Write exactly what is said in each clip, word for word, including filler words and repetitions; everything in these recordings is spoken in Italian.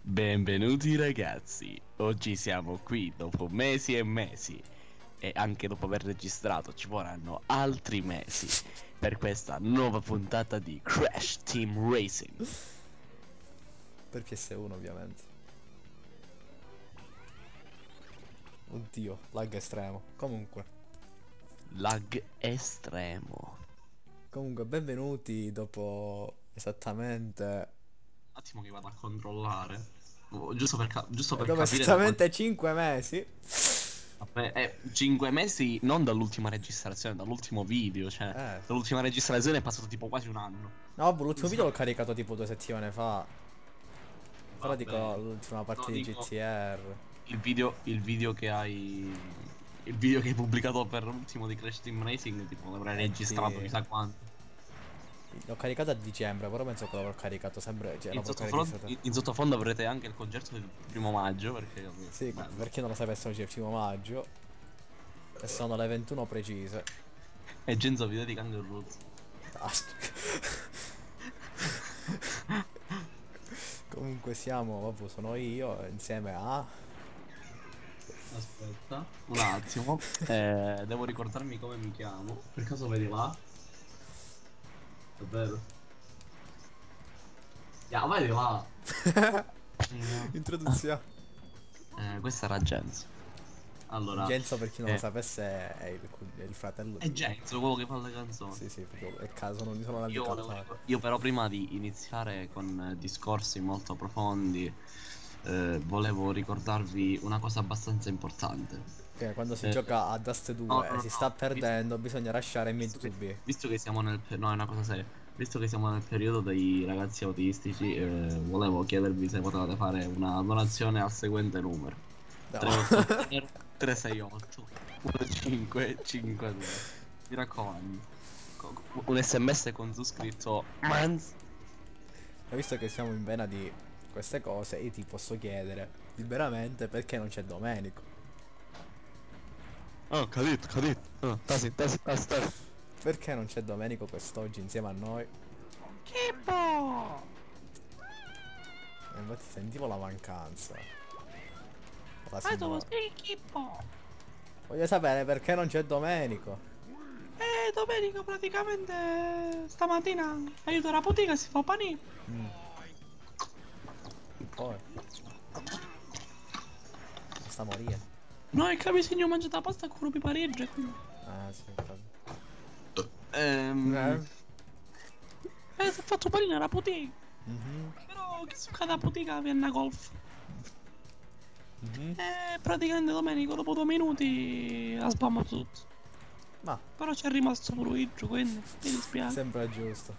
Benvenuti ragazzi, oggi siamo qui dopo mesi e mesi e anche dopo aver registrato ci vorranno altri mesi per questa nuova puntata di Crash Team Racing per P S uno ovviamente. Oddio, lag estremo. Comunque Lag estremo. Comunque benvenuti dopo esattamente Un attimo che vado a controllare, oh, giusto per, ca giusto per dopo capire esattamente quanto... cinque mesi. Vabbè, eh, cinque mesi non dall'ultima registrazione, dall'ultimo video, cioè Eh dall'ultima registrazione è passato tipo quasi un anno. No, l'ultimo video l'ho caricato tipo due settimane fa. Però Vabbè, dico l'ultima no, parte di dico G T R. il video, il video che hai, il video che hai pubblicato per l'ultimo di Crash Team Racing, tipo l'avrai Eh registrato sì, chissà quanto. l'ho caricato a dicembre, però penso che l'avrò caricato sempre, cioè In l'avrò sottofondo, registrato. in, in sottofondo avrete anche il concerto del primo maggio, perché Sì, bello. per chi non lo sapesse oggi è il primo maggio. E sono le ventuno precise. E Genzo vi dedica anche il Roots. Comunque siamo, vabbè, sono io insieme a... Aspetta un attimo, eh, devo ricordarmi come mi chiamo. Per caso vedi là? Davvero? Ya, vedi là. Introduzione. Eh, questa era Genzo. Allora, Genzo, per chi non eh, lo sapesse, è il, è il fratello è di... Genzo quello che fa le canzoni. Sì, sì, proprio è caso, non mi sono Io, lamentato. volevo- io però prima di iniziare con eh, discorsi molto profondi, eh, volevo ricordarvi una cosa abbastanza importante. Che quando si Eh, gioca a Dust no, due no, e no, si sta visto, perdendo, bisogna lasciare mid visto to che, B. visto che siamo nel... pe- no, è una cosa seria. Visto che siamo nel periodo dei ragazzi autistici, eh, volevo chiedervi se potevate fare una donazione al seguente numero. No. tre otto zero tre sei otto uno cinque cinque due. Mi raccomando, co- un sms con su scritto Manz. E visto che siamo in vena di queste cose, io ti posso chiedere liberamente perché non c'è Domenico. Oh, capito, capito. Oh, tasi, tasi, tasi, tasi. Perché non c'è Domenico quest'oggi insieme a noi? Chippo! E infatti sentivo la mancanza. La Ma dove simbolo- sei Chippo? Voglio sapere perché non c'è Domenico. Eh, domenica praticamente stamattina aiuto la bottega e si fa panino. Mm. Poi sta morendo. No, è che mi segno mangiato la pasta con rubi pareggio, quindi... Ah sì, infatti. Ehm... Eh? Eh, si è fatto panino alla bottega. Mhm, Però che succede alla bottega viene a golf. mhm. Eh, praticamente domenica dopo due minuti la spammo tutto. Ma Però c'è rimasto pure il gioco, quindi mi dispiace. sembra giusto.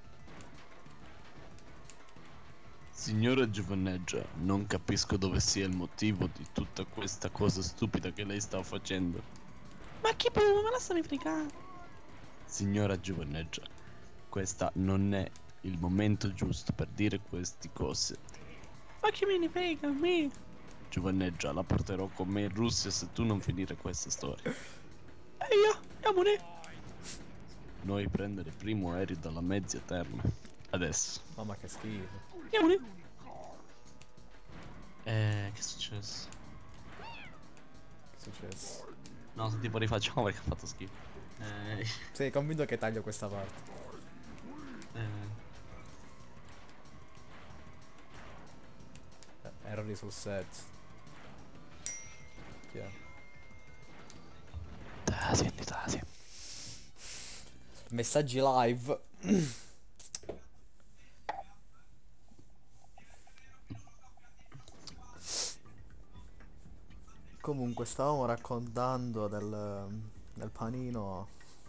Signora Giovaneggia, non capisco dove sia il motivo di tutta questa cosa stupida che lei sta facendo. Ma chi può? Ma lasciami fregare. Signora Giovaneggia, questa non è il momento giusto per dire queste cose. Ma chi me ne frega, me? Giovaneggia, la porterò con me in Russia se tu non finire questa storia. E io, andiamone. Noi prendere il primo aereo dalla mezza terra. Adesso. Mamma che schifo. Andiamone. Eh, che è successo? Che è successo? No, se tipo rifacciamo perché ha fatto schifo. Eh, Sei convinto che taglio questa parte? eh, Eh, errori sul set. Chi è? Tasi, tasi. Messaggi live. Comunque stavamo raccontando del, del panino.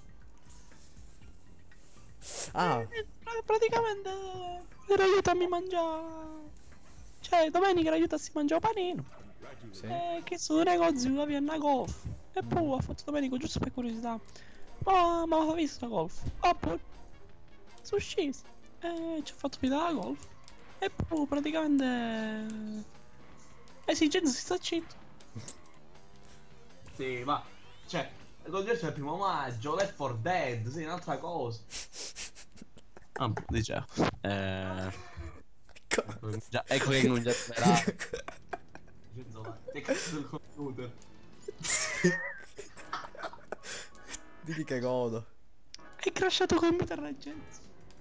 Ah, Eh, pra- praticamente era aiutami a mangiare. Cioè, domenica era aiutarsi a mangiare panino. sì. Eh, che sul negozio a Vienna Golf. E poi ha fatto domenica giusto per curiosità. Ma ma l'ha visto golf. Ah, poi sono scesi. E ci ha fatto vedere la golf. E poi praticamente esigenza si sta zitto. Sì, ma cioè, il concerto è il primo maggio, Left four Dead, sì, un'altra cosa. Ah, dicevo. Eh... Già, ecco che non già spera. Che cazzo del computer? Digli che godo. Hai crashato computer ragazzi.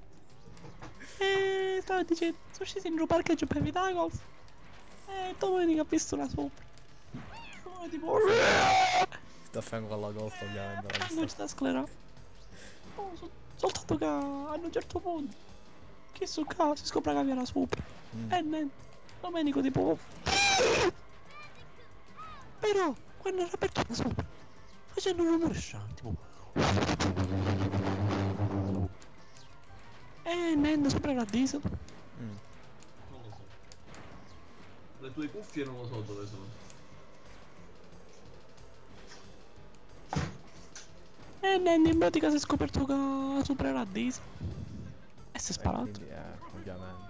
E stavo dicendo, sono scesi in giù parcheggio per evitare golf. E domenica ho visto una sopra. Come tipo... Da fianco alla golf ovviamente. l'ho Non vista. c'è da sclerare. Oh, so- soltanto che a un certo punto che su casa si scopre che era sopra. Mm. E niente, Domenico tipo... Però quando era per da sopra facendo un rumore strano tipo... E niente, sopra era diesel. Mm. Non lo so. Le tue cuffie non lo so dove sono. E niente, in pratica si è scoperto che sopra era diesel. E si è E sparato. quindi, eh, ovviamente.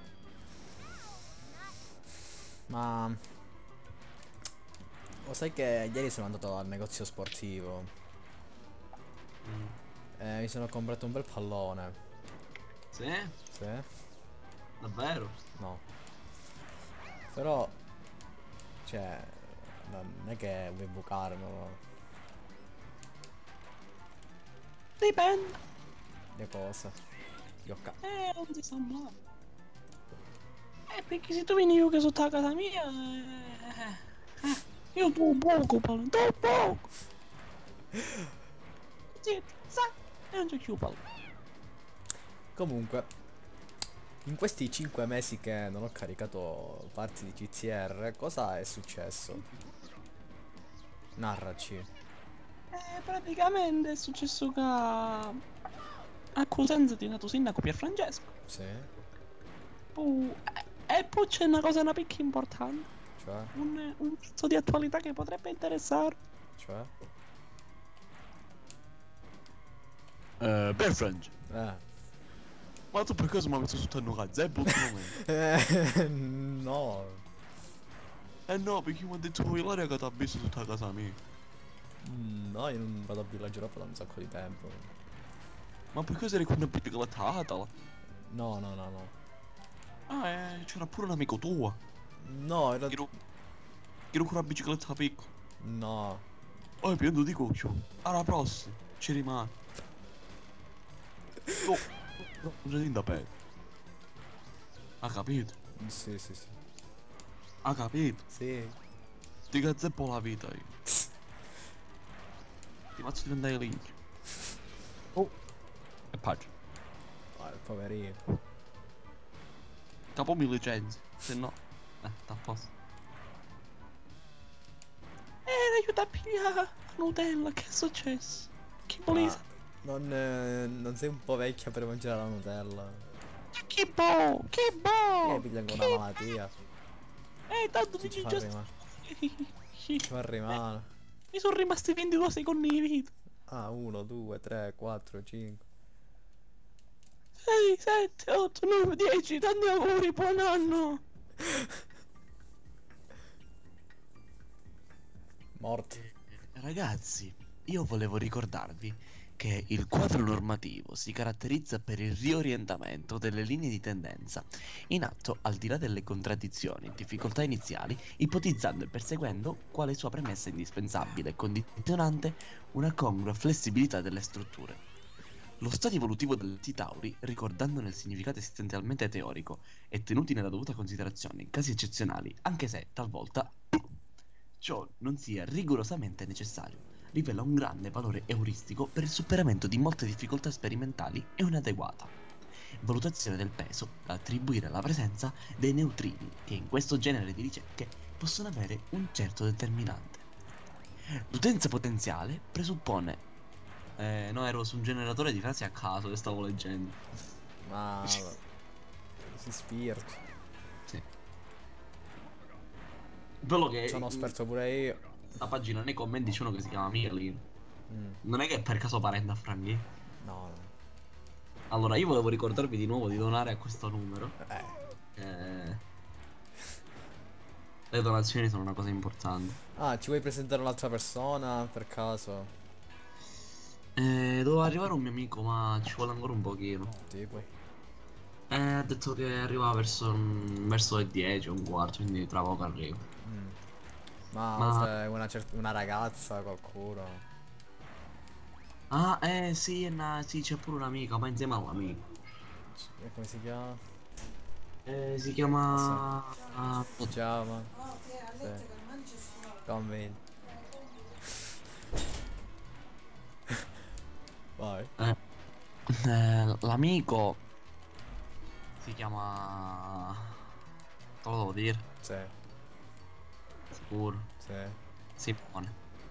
Ma lo sai che ieri sono andato al negozio sportivo Mm. e mi sono comprato un bel pallone. Sì? Sì? Davvero? No. Però, cioè, non è che vuoi bucarmelo. Dipende. Le cose. Io ca- Eh, non si sa mai. Eh, perché se tu vieni io che sotto la casa mia... Eh, eh, io tu poco, palo, tu poco. Sì, sa, e non c'è più palo. Comunque, in questi cinque mesi che non ho caricato parti di G T R, cosa è successo? Narraci. Eh, praticamente è successo che... A Cosenza è nato sindaco Pier Francesco. Sì? Poi- eh, E poi c'è una cosa una piccola importante. Cioè? Un, un pezzo di attualità che potrebbe interessare. Cioè? Eh, Pier Francesco. Eh. Ma tu per caso mi hai messo sotto il gazebo ultimamente? Eh, no. Eh no, perché mi ha detto Ilaria che ti ha visto tutta la casa mia. Mm, No, io non vado a Villaggio Europa da un sacco di tempo. Ma per caso eri con una piccola tata? No, no, no, no. Ah, eh, c'era pure un amico tuo. No, in Che realtà... ero, che ero con una bicicletta piccola. No. Oh, pieno di coccio. Alla prossima, ci rimane. No, no, non c'è da perdere. Ha capito? Sì, sì, sì. Ha capito? Sì. Ti gazzepo la vita io. Ti faccio diventare linea. Oh. E pace. Ah, poverino. Capo mi licenzi. Se no. Eh, sta a posto. Eh, aiuta a pigliare la Nutella, che è successo? Che volete? Ma non, eh, non sei un po' vecchia per mangiare la Nutella? Che bo! Che bo! Eh, pigliano una malattia. Eh, tanto Ci ti fa già... rimane. Ci fa rimane. Mi sono rimasti ventidue secondi di vita. Ah, uno, due, tre, quattro, cinque. sei, sette, otto, nove, dieci, tanti auguri, buon anno! Morti. Ragazzi, io volevo ricordarvi che il quadro normativo si caratterizza per il riorientamento delle linee di tendenza in atto al di là delle contraddizioni e difficoltà iniziali, ipotizzando e perseguendo quale sua premessa indispensabile e condizionante una congrua flessibilità delle strutture. Lo stato evolutivo degli Tauri, ricordandone il significato essenzialmente teorico e tenuti nella dovuta considerazione in casi eccezionali, anche se talvolta ciò non sia rigorosamente necessario, rivela un grande valore euristico per il superamento di molte difficoltà sperimentali e un'adeguata valutazione del peso da attribuire alla presenza dei neutrini che in questo genere di ricerche possono avere un certo determinante. L'utenza potenziale presuppone... Eh, no, ero su un generatore di frasi a caso che stavo leggendo. Ma... si spirci. Sì. Quello che... Sono esperto pure io. Sta pagina nei commenti c'è uno che si chiama Mirlin. Mm, Non è che è per caso parente a Franchi? No, no. Allora, io volevo ricordarvi di nuovo di donare a questo numero. Eh. Eh, le donazioni sono una cosa importante. Ah, ci vuoi presentare un'altra persona per caso? Eh, doveva arrivare un mio amico, ma ci vuole ancora un pochino. Sì, poi. E ha detto che arriva verso, verso le dieci, un quarto, quindi tra poco arriva. Mm. Ma Ma... c'è una, cer- una ragazza, qualcuno? Ah, eh sì, è una- sì, c'è pure un'amica, ma insieme all'amico. C- Come si chiama? Eh, si Adesso. chiama... ah, Si chiama? Sì. Conveni. Vai. eh, eh, l'amico si chiama... Te lo devo dire, Sì. sicuro. Sì. Simone.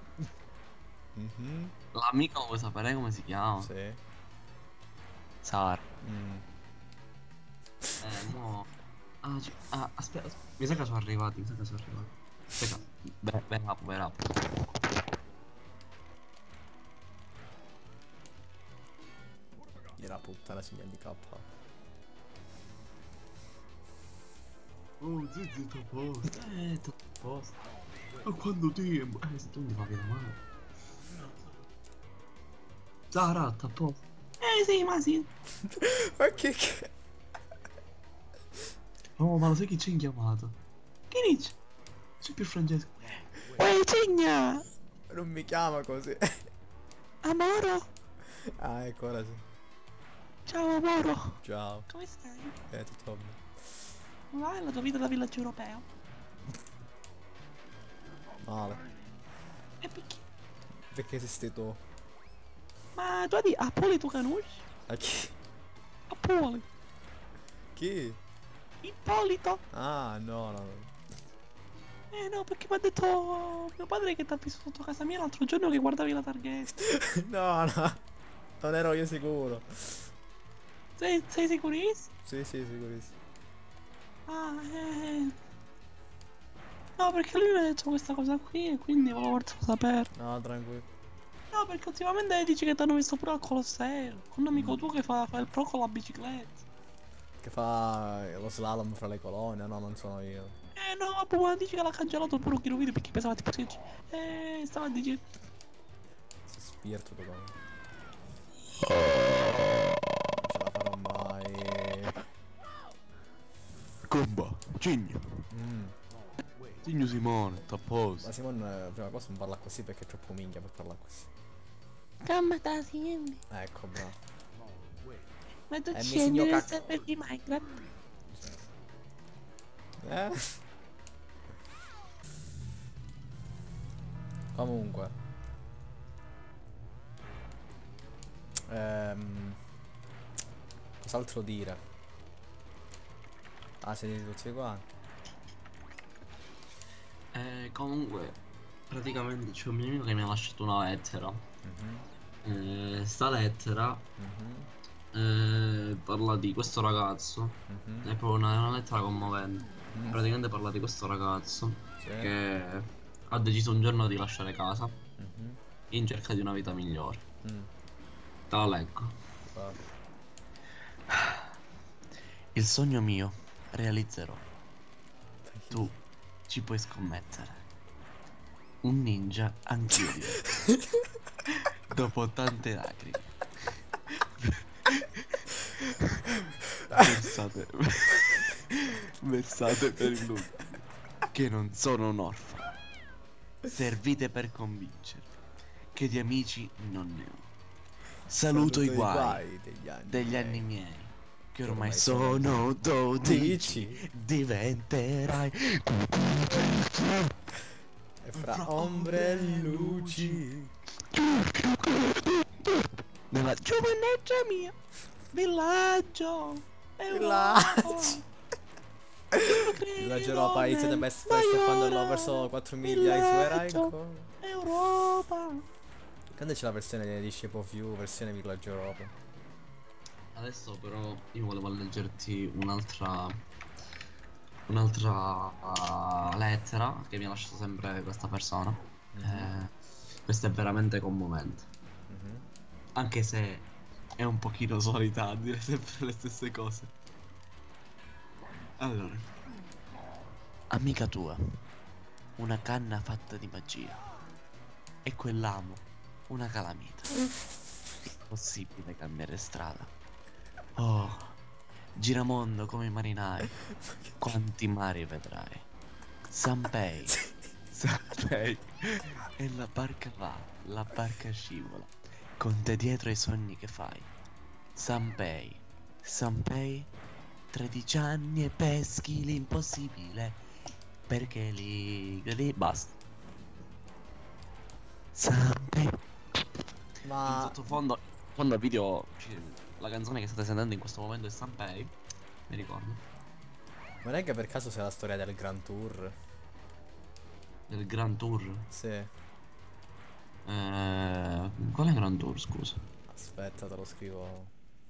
Mhm. L'amico vuoi sapere come si chiama? Sì. Sara. Mm. Eh, mo... Ah, ci- ah, aspetta, aspetta, mi sa che sono arrivati, mi sa che sono arrivati. Aspetta, beh, verrà, verrà. Gliela puttana segnal di K. Oh, zizi, sto a posto. Eh, sto a posto. Ma quando tempo? Eh, se tu mi fa vedere male. Sara, sta a posto. Eh, sì, ma sì. Ma che che... Oh, ma lo sai chi ci ha chiamato? Che dici? C'è più Francesco. Uè, Cigna! Non mi chiama così. Amoro! Ah, ecco, ora sì. Ciao, amoro! Ciao. Come stai? Eh, tutto bene. Come va la tua vita da villaggio europeo? Male. E perché? Perché esisti tu? Ma tu di Apoli tu conosci? A chi? Apoli. Chi? Ippolito. Ah, no, no, no. Eh no, perché mi ha detto mio padre che ti ha visto sotto casa mia l'altro giorno che guardavi la targhetta. No, no. Non ero io sicuro. Sei, sei sicurissimo? Sì, sì, sicurissimo. Ah, eh. No, perché lui mi ha detto questa cosa qui e quindi volevo fartelo sapere. No, tranquillo. No, perché ultimamente dici che ti hanno visto pure al Colosseo. Con un amico Mm. tuo che fa, fa il pro con la bicicletta. Che fa lo slalom fra le colonne. No, non sono io. Eh no, vabbè, ma dici che l'ha cancellato il pure Kiro video perché pesava tipo sedici. Eh, stava a dire. Si spirito tutto qua. Non ce la farò mai. Comba, Cigno. Mm. Cigno Simone, sta a posto. Ma Simon, eh, prima cosa non parla così perché è troppo minchia per parlare così. Calma da Simone. Ecco, bravo. Ma tu Eh, mi scendi segno nel cac- server di Minecraft. Eh? Comunque. Ehm, cos'altro dire? Ah, siete tutti qua? Eh, comunque, praticamente c'è un mio amico che mi ha lasciato una lettera. Mhm, Eh, sta lettera mhm, eh, parla di questo ragazzo. mhm, È proprio una, una lettera commovente. mhm. Praticamente parla di questo ragazzo Sì. che ha deciso un giorno di lasciare casa Mhm, in cerca di una vita migliore. mm, Te la leggo. va. Il sogno mio realizzerò. Tu ci puoi scommettere. Un ninja anch'io diventerò. Dopo tante lacrime. Versate. Versate per il lupo. Che non sono un orfano. Servite per convincervi che di amici non ne ho. Saluto, i guai, degli anni, degli anni miei. miei. Che Che ormai ormai sono sono dodici. Dici? Diventerai. E fra ombre e luci. Nella giovanezza mia. Villaggio. Villaggio. Villaggio Europa inizia the best fest e quando verso quattro miglia su Eranco. Europa. Quando c'è la versione di Shape of You, versione Villaggio Europa? Adesso però io volevo leggerti un'altra un'altra uh, lettera che mi ha lasciato sempre questa persona. Mhm. Eh, questa è veramente commovente. Mhm. Anche se è un pochino solita a dire sempre le stesse cose. Allora, amica tua, una canna fatta di magia. E quell'amo, una calamita. Possibile cambiare strada. Oh, Giramondo come i marinai, quanti mari vedrai. Sanpei, Sanpei. E la barca va, la barca scivola, con te dietro i sogni che fai. Sanpei, Sanpei, tredici anni e peschi l'impossibile, perché lì, lì, basta. Sanpei. In Ma sottofondo, fondo al video, ci- la canzone che state sentendo in questo momento è Sanpei, mi ricordo, non è che per caso sia la storia del Grand Tour? del Grand Tour. Sì. Eh, quale Grand Tour, scusa? Aspetta, te lo scrivo.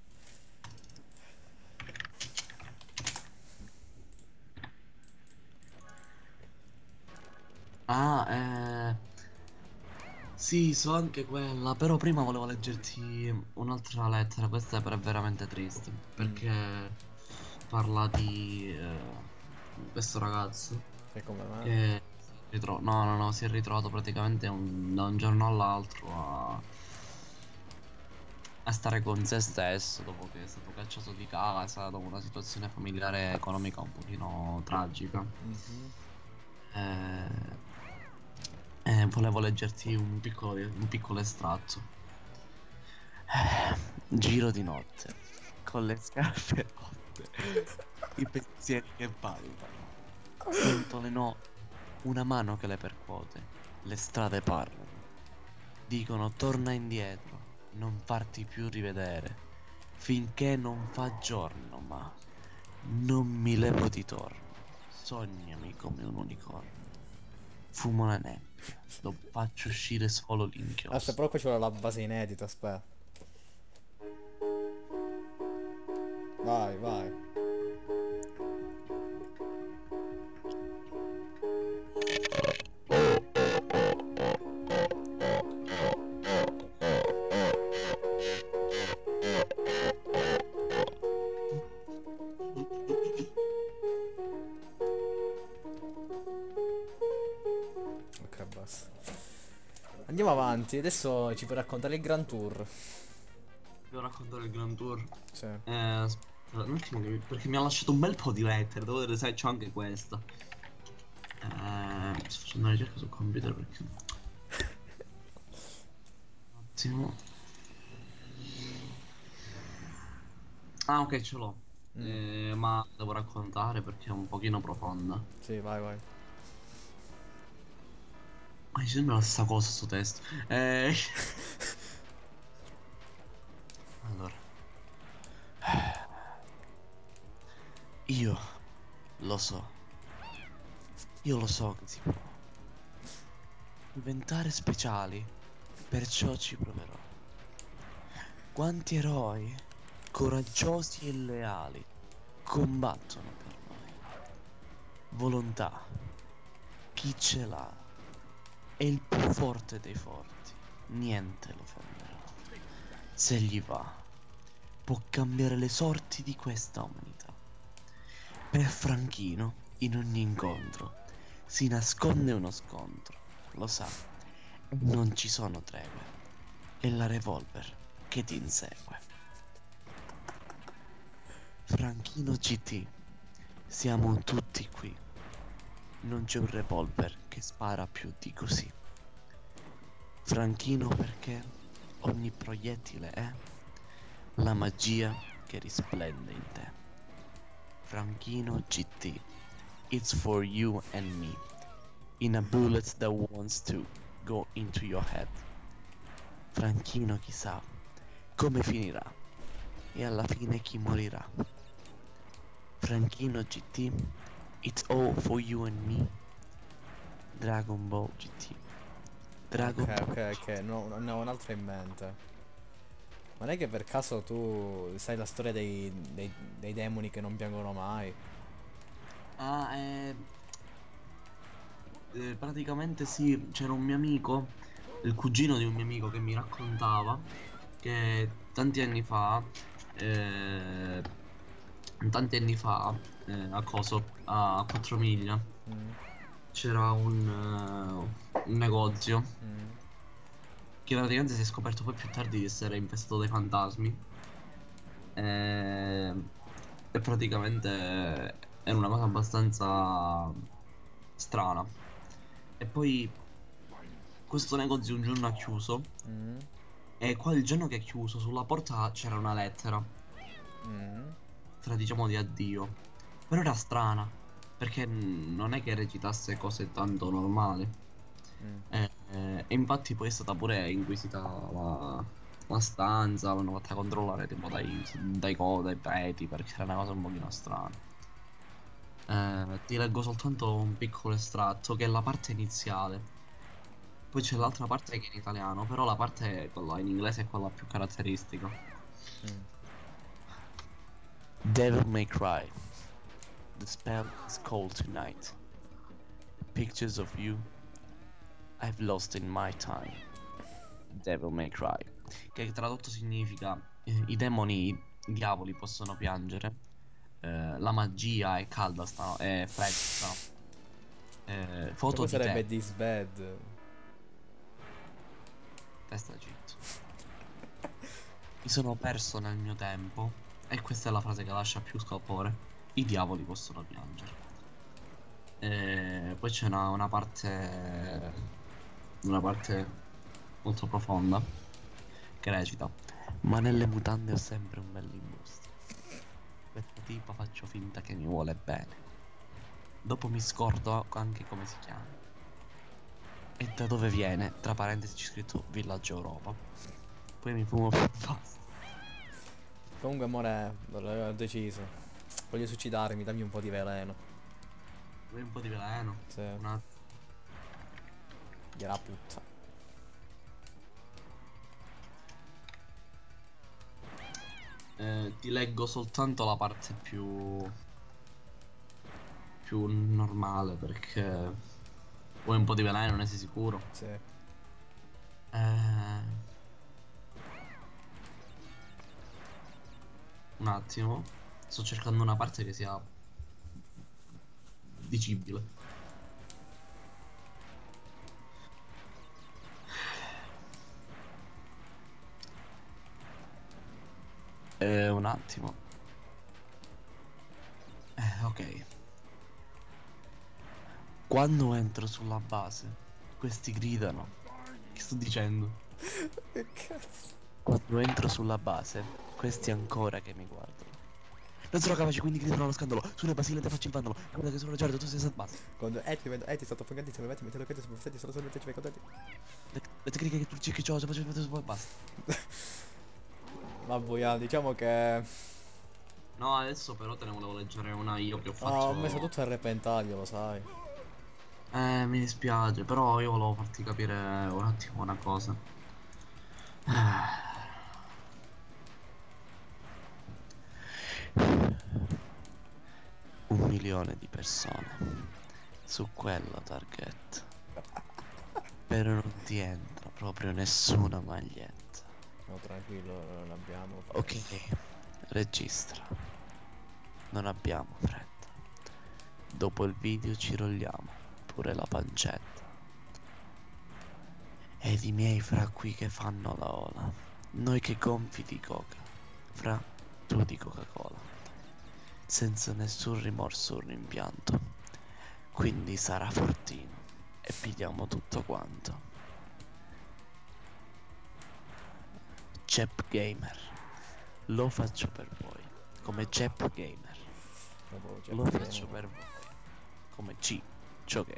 Ah, eh... Sì, so anche quella, però prima volevo leggerti un'altra lettera, questa è veramente triste, Mm. perché parla di eh, questo ragazzo Che come me? che si è ritro- no, no, no, si è ritrovato praticamente un- da un giorno all'altro a, a stare con se stesso dopo che è stato cacciato di casa, dopo una situazione familiare e economica un pochino tragica. Mhm. Eh, eh, volevo leggerti un piccolo, un piccolo estratto. Eh, Giro di notte, con le scarpe rotte, i pensieri che ballano. Sento le note, una mano che le percuote, le strade parlano. Dicono torna indietro, non farti più rivedere, finché non fa giorno, ma non mi levo di torno. Sognami come un unicorno. Fumo la nebbia, lo faccio uscire solo Aspetta, l'inchiostro. però qua c'è la base inedita, aspetta. Vai, vai. Ok, basta. Andiamo avanti, adesso ci puoi raccontare il Grand Tour. Devo raccontare il Grand Tour. Sì. Eh, aspetta, un attimo, perché mi ha lasciato un bel po' di lettere. Devo vedere se c'ho anche questa. Eh, sto facendo una ricerca sul computer perché. Un attimo. Ah, ok, ce l'ho. Mm. Eh, ma devo raccontare perché è un pochino profonda. Sì, vai, vai. Ma mi sembra la stessa cosa sto testo. Eh, allora. Io lo so. Io lo so che si può diventare speciali, perciò ci proverò. Quanti eroi, coraggiosi e leali, combattono per noi. Volontà, chi ce l'ha, è il più forte dei forti, niente lo fermerà. Se gli va, può cambiare le sorti di questa umanità. Per Franchino, in ogni incontro, si nasconde uno scontro, lo sa, non ci sono tregue, è la revolver che ti insegue. Franchino G T, siamo tutti qui, non c'è un revolver che spara più di così. Franchino perché ogni proiettile è la magia che risplende in te. Franchino G T, it's for you and me, in a bullet that wants to go into your head. Franchino chissà come finirà e alla fine chi morirà. Franchino G T, it's all for you and me. Dragon Ball G T. Dragon Ok, Ball. ok, ok, no, ne ho un'altra in mente. Ma non è che per caso tu sai la storia dei, dei, dei demoni che non piangono mai? Ah, eh, eh, praticamente sì, c'era un mio amico, il cugino di un mio amico che mi raccontava che tanti anni fa, eh, tanti anni fa, eh, a Coso, a quattro miglia, Mm, c'era un, eh, un negozio mm. che praticamente si è scoperto poi più tardi di essere infestato dai fantasmi. Eh, e praticamente è una cosa abbastanza strana. E poi questo negozio un giorno ha chiuso Mm, e qua il giorno che ha chiuso sulla porta c'era una lettera, mm, tra diciamo di addio. Però era strana, perché mm, non è che recitasse cose tanto normali. mm. Eh, eh, e infatti poi è stata pure inquisita la, la stanza, l'hanno fatta controllare tipo dai, dai co, dai preti, perché era una cosa un pochino strana. Eh, ti leggo soltanto un piccolo estratto che è la parte iniziale. Poi c'è l'altra parte che è in italiano, però la parte quella in inglese è quella più caratteristica. Mm. Devil May Cry. The spell is cold tonight. The pictures of you I've lost in my time. Devil May Cry. Che tradotto significa eh, i demoni, i diavoli possono piangere, eh, la magia è calda, sta, è fredda, sta- eh, foto Come di te, sarebbe This Bad? testa zitto. Mi sono perso nel mio tempo, e questa è la frase che lascia più scalpore. I diavoli possono piangere. E poi c'è una, una parte, una parte molto profonda che recita: ma nelle mutande ho sempre un bell'imbusto. Questa tipa faccio finta che mi vuole bene. Dopo mi scordo anche come si chiama. E da dove viene? Tra parentesi c'è scritto Villaggio Europa. Poi mi fumo più basta. Comunque, amore, ho deciso. Voglio suicidarmi, dammi un po' di veleno. Vuoi un po' di veleno? Sì, Una... gliela puzza. eh, ti leggo soltanto la parte più più normale, perché vuoi un po' di veleno, ne sei sicuro? Sì. Eh, un attimo, sto cercando una parte che sia dicibile. Eh, un attimo. Eh, ok. Quando entro sulla base, questi gridano. Che sto dicendo? Che cazzo? Quando entro sulla base, questi ancora che mi guardano. Non sono capaci, quindi gridano allo scandalo. Sulle Basile te faccio il vandalo. Guarda che sono Giorgio, tu sei stato base. Quando eh ti vedo, eh ti sto affogandissimo, metti, metti le piede sul senti, sono solamente ci vai contenti. Le, le tecniche che tu dici che c'ho, se faccio il vandalo, basta. Ma boia, diciamo che... No, adesso però te ne volevo leggere una io che ho No, fatto. ho messo tutto a repentaglio, lo sai. Eh, mi dispiace, però io volevo farti capire un attimo una cosa. Un milione di persone su quella target. Però non ti entra proprio nessuna maglietta. No, tranquillo, non abbiamo. Ok, registra. Non abbiamo fretta. Dopo il video ci rolliamo pure la pancetta. Ed i miei fra qui che fanno la ola. Noi che gonfi di coca. Fra tu di Coca-Cola. Senza nessun rimorso o rimpianto. Quindi sarà fortino. E pigliamo tutto quanto. Cep Gamer. Lo faccio per voi. Come Cep Gamer. Dopo, cioè, Lo perché- faccio per voi. Come C. Giochi.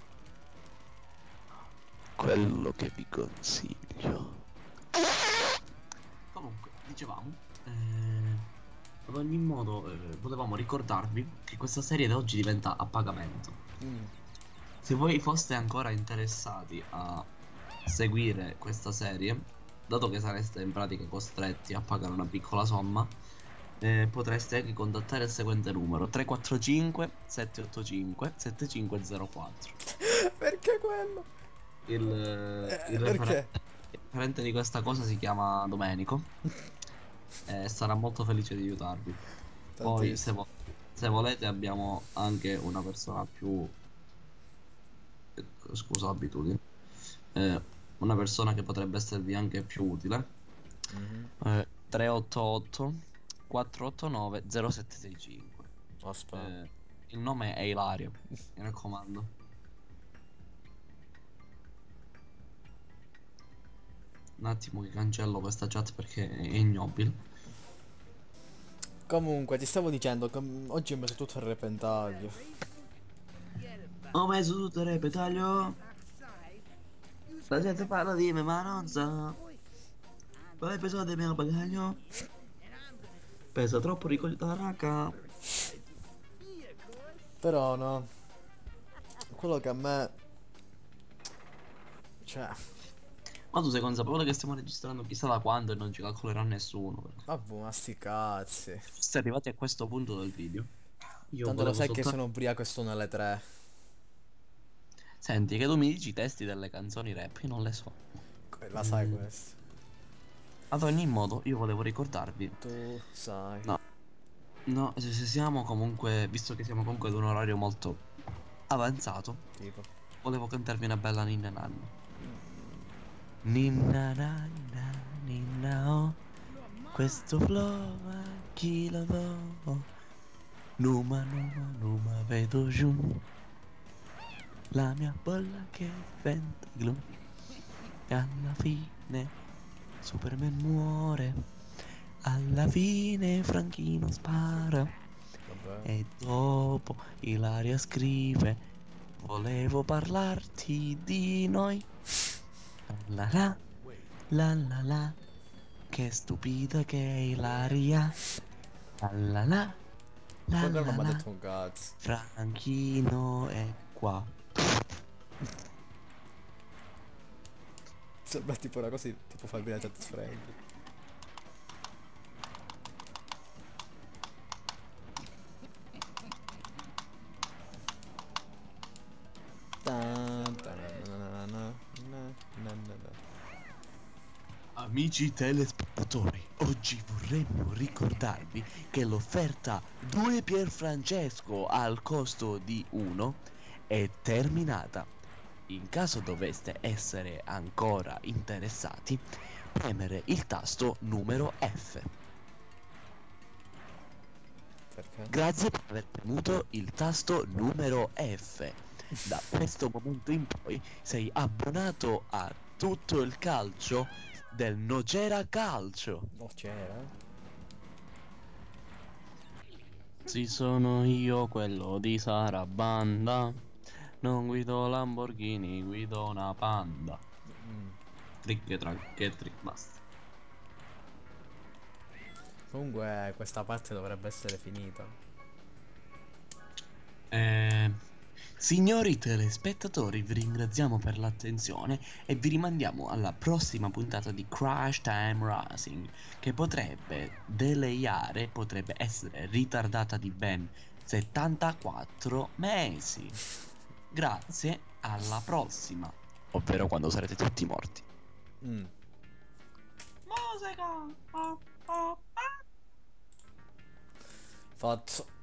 Quello che vi consiglio. Comunque, dicevamo, eh, ad ogni modo, eh, potevamo ricordarvi che questa serie da oggi diventa a pagamento. Mm, Se voi foste ancora interessati a seguire questa serie, dato che sareste in pratica costretti a pagare una piccola somma, eh, potreste anche contattare il seguente numero: tre quattro cinque sette otto cinque sette cinque zero quattro. Perché quello? Il, Eh, il perché? referente, il referente di questa cosa si chiama Domenico e sarà molto felice di aiutarvi. Poi se, Tantissimo. vo- se volete abbiamo anche una persona più... eh, scusa l'abitudine. Eh, una persona che potrebbe esservi anche più utile. Mhm. Eh, tre otto otto quattro otto nove zero sette sei cinque. Aspetta. Eh, il nome è Ilario, mi raccomando. Un attimo che cancello questa chat perché è ignobile. Comunque, ti stavo dicendo che mm, oggi ho messo tutto il repentaglio. Ho messo tutto il repentaglio. La gente parla di me ma non sa. Poi peso del mio bagaglio. Pesa troppo ricordare raga. Però no. Quello che a me... Cioè... Ma tu sei consapevole che stiamo registrando chissà da quando e non ci calcolerà nessuno? Perché Vabbè, ma sti cazzi. se siete arrivati a questo punto del video, io Tanto lo volevo sai che soltanto... sono ubriaco e sono alle tre. Senti, che tu mi dici i testi delle canzoni rap, io non le so. La sai Mm. questo. Ad ogni modo, io volevo ricordarvi. Tu sai. No, no, se se siamo comunque, visto che siamo comunque ad un orario molto avanzato, Tipo. volevo cantarvi una bella ninna nanna. Ninna nanna, ninna oh, questo flow a chi lo do? Numa, numa, numa, vedo giù la mia bolla che diventa glu. E alla fine Superman muore. Alla fine Franchino spara. Vabbè. E dopo Ilaria scrive: volevo parlarti di noi. La la la la la, che stupida che è Ilaria. La la la la Quello non la mi ha la, detto un cazzo. Franchino è qua. Sembra tipo una cosa di- tipo Five Nights at Freddy. Tan, tan, na, na, na, na, na, na, na. Amici telespettatori, oggi vorremmo ricordarvi che l'offerta due Pierfrancesco al costo di uno è terminata. In caso doveste essere ancora interessati, premere il tasto numero F. Perché? Grazie per aver premuto il tasto numero F. Da questo momento in poi sei abbonato a tutto il calcio del Nocera Calcio. No, c'era. Sì, sono io quello di Sarabanda. Non guido Lamborghini, guido una Panda. Mm. Trick e track e trick basta. Comunque questa parte dovrebbe essere finita. Eh, signori telespettatori, vi ringraziamo per l'attenzione e vi rimandiamo alla prossima puntata di Crash Time Racing, che potrebbe delayare, potrebbe essere ritardata di ben settantaquattro mesi. Grazie, alla prossima. Ovvero quando sarete tutti morti. Mm. Musica! Ah, ah, ah. Fatto.